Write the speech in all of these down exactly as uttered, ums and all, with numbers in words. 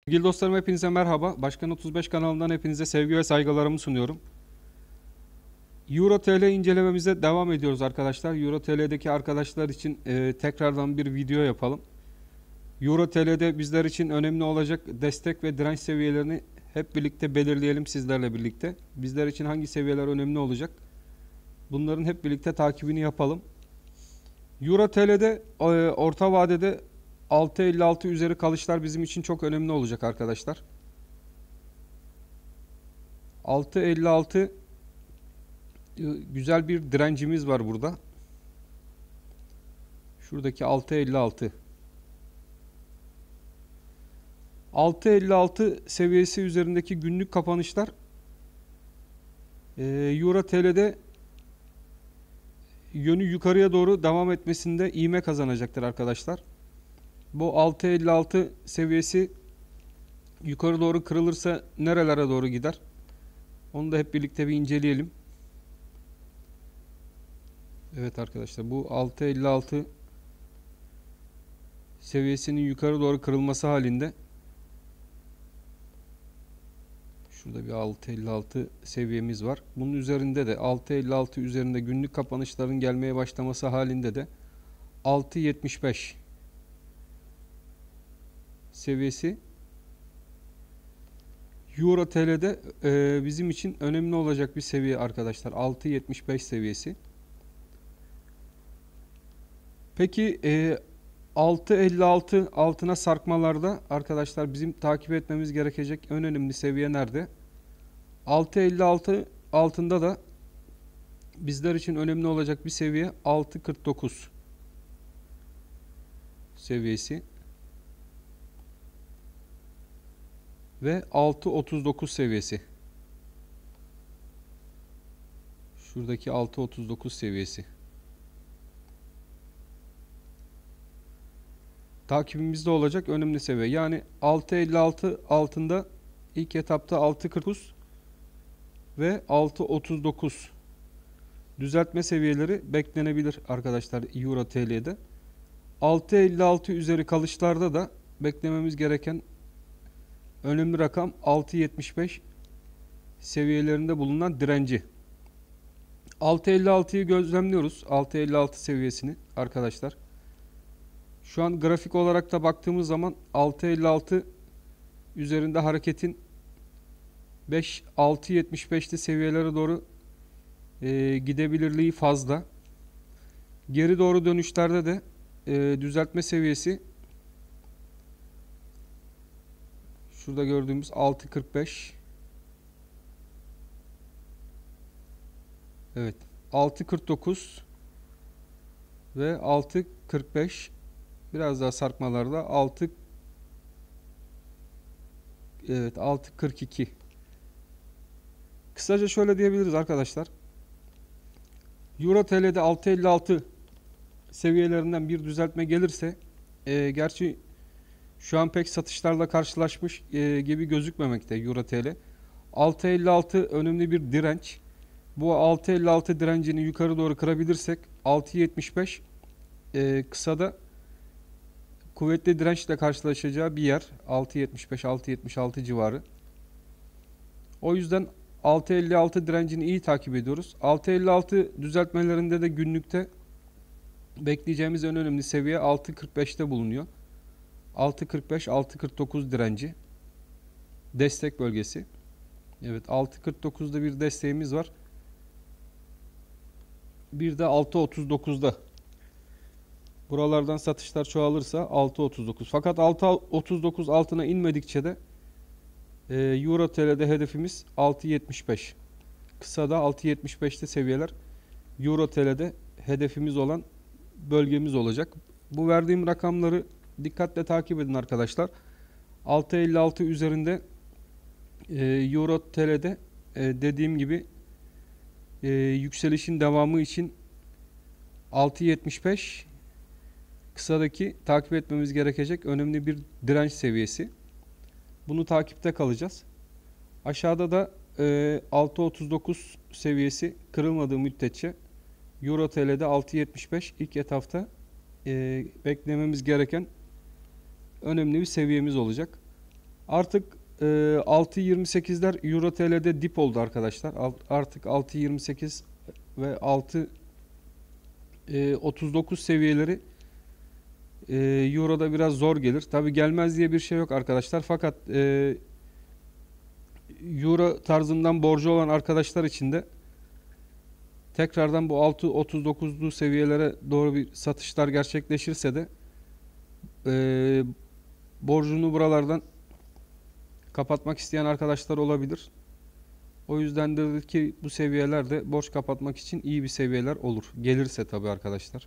Sevgili dostlarım, hepinize merhaba. Başkan otuz beş kanalından hepinize sevgi ve saygılarımı sunuyorum. Euro T L incelememize devam ediyoruz arkadaşlar. Euro T L'deki arkadaşlar için e, tekrardan bir video yapalım. Euro T L'de bizler için önemli olacak destek ve direnç seviyelerini hep birlikte belirleyelim sizlerle birlikte. Bizler için hangi seviyeler önemli olacak? Bunların hep birlikte takibini yapalım. Euro T L'de e, orta vadede altı elli altı üzeri kalışlar bizim için çok önemli olacak arkadaşlar. altı elli altı güzel bir direncimiz var burada. Şuradaki altı elli altı. altı elli altı seviyesi üzerindeki günlük kapanışlar e, Euro T L'de yönü yukarıya doğru devam etmesinde ivme kazanacaktır arkadaşlar. Bu altı elli altı seviyesi yukarı doğru kırılırsa nerelere doğru gider? Onu da hep birlikte bir inceleyelim. Evet arkadaşlar, bu altı elli altı seviyesinin yukarı doğru kırılması halinde şurada bir altı elli altı seviyemiz var. Bunun üzerinde de altı elli altı üzerinde günlük kapanışların gelmeye başlaması halinde de altı yetmiş beş seviyesi Euro T L'de e, bizim için önemli olacak bir seviye arkadaşlar. altı yetmiş beş seviyesi. Peki e, altı elli altı altına sarkmalarda arkadaşlar bizim takip etmemiz gerekecek en önemli seviye nerede? altı elli altı altında da bizler için önemli olacak bir seviye altı kırk dokuz seviyesi ve altı otuz dokuz seviyesi. Şuradaki altı otuz dokuz seviyesi. Takibimizde olacak önemli seviye. Yani altı elli altı altında ilk etapta altı kırk dokuz ve altı otuz dokuz düzeltme seviyeleri beklenebilir arkadaşlar Euro T L'de. altı elli altı üzeri kalışlarda da beklememiz gereken önemli rakam altı yetmiş beş seviyelerinde bulunan direnci. altı elli altıyı gözlemliyoruz. altı elli altı seviyesini arkadaşlar. Şu an grafik olarak da baktığımız zaman altı elli altı üzerinde hareketin beş altı yetmiş beşli seviyelere doğru e, gidebilirliği fazla. Geri doğru dönüşlerde de e, düzeltme seviyesi şurada gördüğümüz altı kırk beş. Evet, altı kırk dokuz ve altı kırk beş. Biraz daha sarkmalarda altı evet altı kırk iki. Kısaca şöyle diyebiliriz arkadaşlar. Euro T L'de altı elli altı seviyelerinden bir düzeltme gelirse e, gerçi şu an pek satışlarla karşılaşmış e, gibi gözükmemekte Euro T L. altı elli altı önemli bir direnç. Bu altı elli altı direncini yukarı doğru kırabilirsek altı yetmiş beş e, kısada kuvvetli dirençle karşılaşacağı bir yer. altı yetmiş beş altı yetmiş altı civarı. O yüzden altı elli altı direncini iyi takip ediyoruz. altı elli altı düzeltmelerinde de günlükte bekleyeceğimiz en önemli seviye altı kırk beşte bulunuyor. altı kırk beş altı kırk dokuz direnci. Destek bölgesi. Evet, altı kırk dokuzda bir desteğimiz var. Bir de altı otuz dokuzda. Buralardan satışlar çoğalırsa altı otuz dokuz. Fakat altı otuz dokuz altına inmedikçe de e, Euro T L'de hedefimiz altı yetmiş beş. Kısada altı yetmiş beşli seviyeler Euro T L'de hedefimiz olan bölgemiz olacak. Bu verdiğim rakamları dikkatle takip edin arkadaşlar. altı elli altı üzerinde e, Euro T L'de e, dediğim gibi e, yükselişin devamı için altı yetmiş beş kısadaki takip etmemiz gerekecek önemli bir direnç seviyesi. Bunu takipte kalacağız. Aşağıda da e, altı otuz dokuz seviyesi kırılmadığı müddetçe Euro T L'de altı yetmiş beş ilk etapta e, beklememiz gereken önemli bir seviyemiz olacak. Artık e, altı yirmi sekizler Euro T L'de dip oldu arkadaşlar. Alt- Artık altı yirmi sekiz ve altı otuz dokuz seviyeleri e, Euro'da biraz zor gelir. Tabi gelmez diye bir şey yok arkadaşlar. Fakat e, Euro tarzından borcu olan arkadaşlar için de tekrardan bu altı otuz dokuzlu seviyelere doğru bir satışlar gerçekleşirse de e, borcunu buralardan kapatmak isteyen arkadaşlar olabilir. O yüzden de ki bu seviyelerde borç kapatmak için iyi bir seviyeler olur. Gelirse tabi arkadaşlar.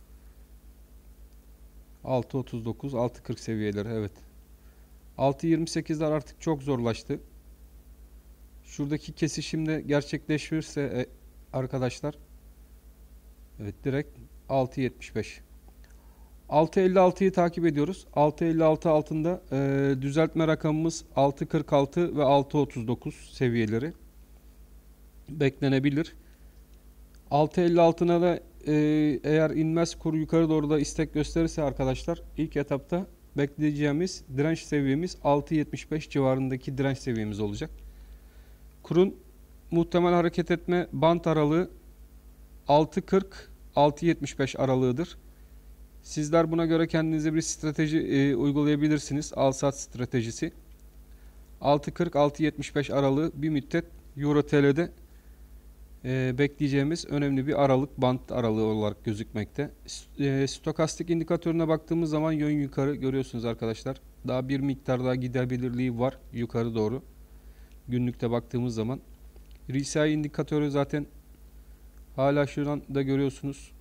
altı otuz dokuz, altı kırk seviyeleri, evet. altı yirmi sekizler artık çok zorlaştı. Şuradaki kesişimde gerçekleşirse e, arkadaşlar, evet, direkt altı yetmiş beş. altı elli altıyı takip ediyoruz. altı elli altı altında e, düzeltme rakamımız altı kırk altı ve altı otuz dokuz seviyeleri beklenebilir. altı elli altına da e, eğer inmez kur yukarı doğru da istek gösterirse arkadaşlar, ilk etapta bekleyeceğimiz direnç seviyemiz altı yetmiş beş civarındaki direnç seviyemiz olacak. Kurun muhtemel hareket etme bant aralığı altı kırk altı yetmiş beş aralığıdır. Sizler buna göre kendinize bir strateji e, uygulayabilirsiniz. Al sat stratejisi. altı kırk altı yetmiş beş aralığı bir müddet Euro T L'de e, bekleyeceğimiz önemli bir aralık, bant aralığı olarak gözükmekte. E, stokastik indikatörüne baktığımız zaman yön yukarı görüyorsunuz arkadaşlar. Daha bir miktar daha gidebilirliği var yukarı doğru. Günlükte baktığımız zaman. R S I indikatörü zaten hala şuradan da görüyorsunuz.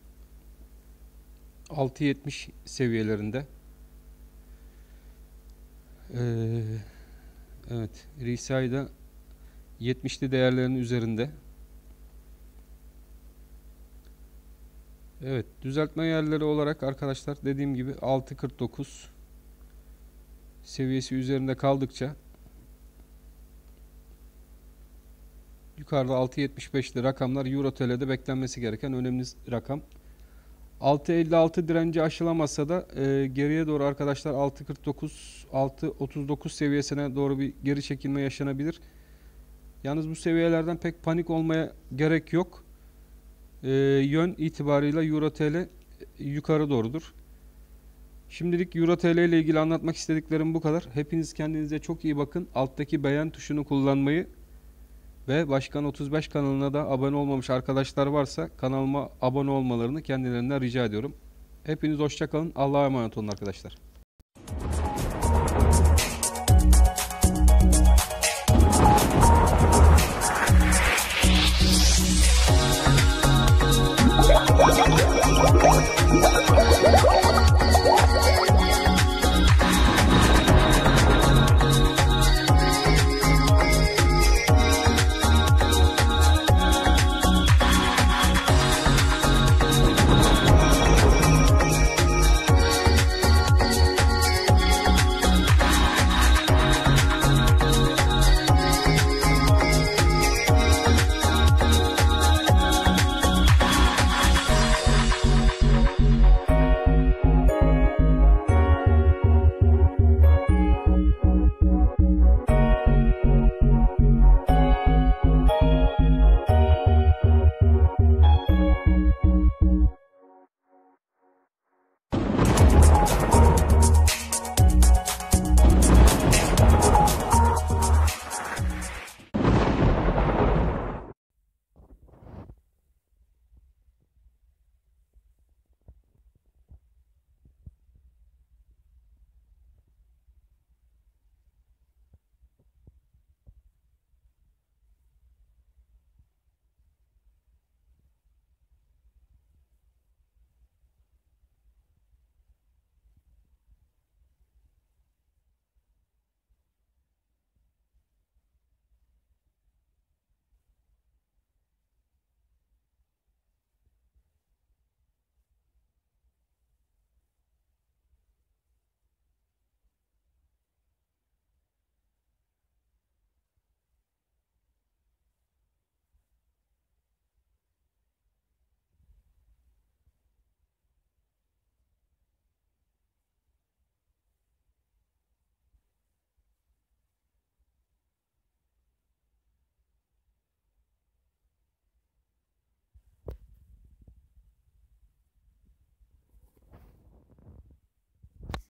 altı yetmiş seviyelerinde. Ee, evet, R S I'da yetmişli değerlerin üzerinde. Evet, düzeltme yerleri olarak arkadaşlar dediğim gibi altı kırk dokuz seviyesi üzerinde kaldıkça yukarıda altı yetmiş beşli rakamlar Euro T L'de beklenmesi gereken önemli rakam. altı elli altı direnci aşılamazsa da e, geriye doğru arkadaşlar altı kırk dokuz altı otuz dokuz seviyesine doğru bir geri çekilme yaşanabilir. Yalnız bu seviyelerden pek panik olmaya gerek yok. E, yön itibarıyla Euro T L yukarı doğrudur. Şimdilik Euro T L ile ilgili anlatmak istediklerim bu kadar. Hepiniz kendinize çok iyi bakın. Alttaki beğen tuşunu kullanmayı ve Başkan otuz beş kanalına da abone olmamış arkadaşlar varsa kanalıma abone olmalarını kendilerinden rica ediyorum. Hepiniz hoşça kalın. Allah'a emanet olun arkadaşlar.